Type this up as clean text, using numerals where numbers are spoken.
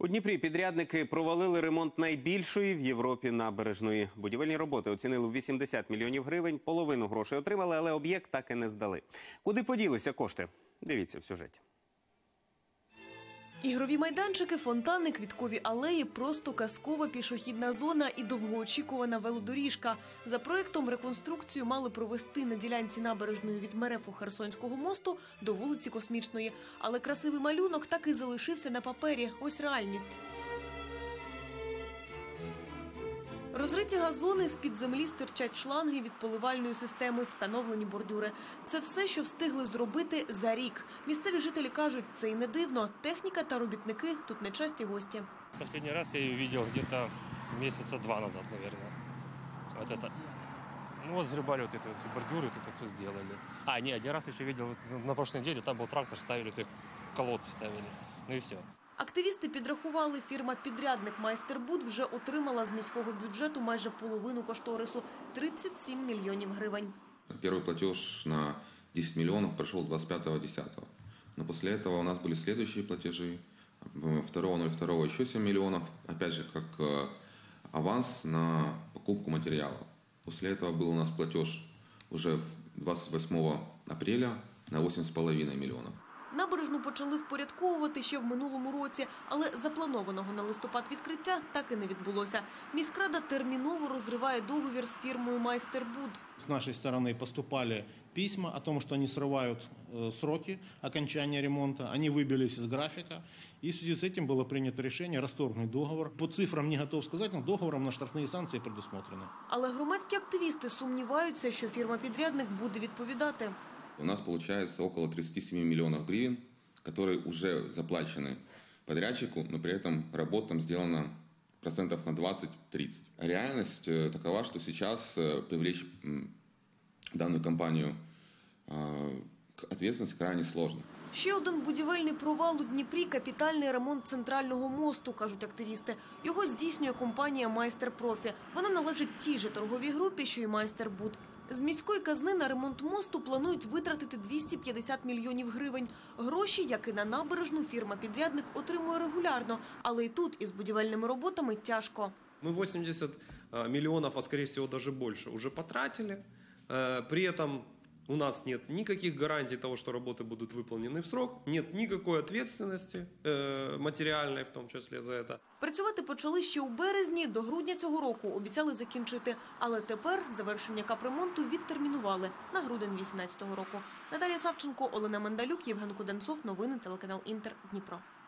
У Дніпрі підрядники провалили ремонт найбільшої в Європі набережної. Будівельні роботи оцінили в 80 мільйонів гривень, половину грошей отримали, але об'єкт так і не здали. Куди поділися кошти? Дивіться в сюжеті. Ігрові майданчики, фонтани, квіткові алеї, просто казкова пішохідна зона і довгоочікувана велодоріжка. За проєктом реконструкцію мали провести на ділянці набережної від Мерефу Херсонського мосту до вулиці Космічної. Але красивий малюнок так і залишився на папері. Ось реальність. Розриті газони, з-під землі стирчать шланги від поливальної системи, встановлені бордюри. Це все, що встигли зробити за рік. Місцеві жителі кажуть, це і не дивно. Техніка та робітники тут нечасті гості. Последний раз я ее видел где-то месяца 2 назад, наверное. Вот это. Ну вот сгребали вот это вот все бордюры, вот это все сделали. Не, один раз еще видел на прошлой неделе, там был трактор, ставили, вот их колодцы ставили. Ну и все. Активісти підрахували, фірма-підрядник «Майстербуд» вже отримала з міського бюджету майже половину кошторису – 37 мільйонів гривень. Первый платеж на 10 миллионов прошел 25.10. Но после этого у нас были следующие платежи. 2.02 еще 7 миллионов. Опять же, как аванс на покупку материалов. После этого был у нас платеж уже 28 апреля на 8,5 миллионов. Набережну почали впорядковувати ще в минулому році, але запланованого на листопад відкриття так і не відбулося. Міськрада терміново розриває договір з фірмою «Майстербуд». С нашей стороны поступали письма о том, что они срывают сроки окончания ремонта, они выбились из графика, и в связи с этим было принято решение расторгнуть договор. По цифрам не готов сказать, но договором на штрафные санкции предусмотрено. Але громадські активісти сумніваються, що фірма-підрядник буде відповідати. У нас получается около 37 миллионов гривен, которые уже заплачены подрядчику, но при этом работа там сделана процентов на 20-30. Реальность такова, что сейчас привлечь данную компанию к ответственности крайне сложно. Ще один будівельний провал у Дніпрі – капітальний ремонт центрального мосту, кажуть активісти. Його здійснює компанія «Майстер-Профі». Вона належить тій же торговій групі, що й «Майстербуд». З міської казни на ремонт мосту планують витратити 250 мільйонів гривень. Гроші, як і на набережну, фірма-підрядник отримує регулярно. Але і тут із будівельними роботами тяжко. Мы 80 миллионов, а скорее всего даже больше, уже потратили. При этом у нас нет никаких гарантий того, что работы будут выполнены в срок. Нет никакой ответственности материальной, в том числе за это. Працювати почали ще у березні, до грудня цього року обіцяли закінчити. Але тепер завершення капремонту відтермінували на грудень 2018 року. Наталія Савченко, Олена Мендалюк, Євген Куденцов. Новини телеканал Інтер. Дніпро.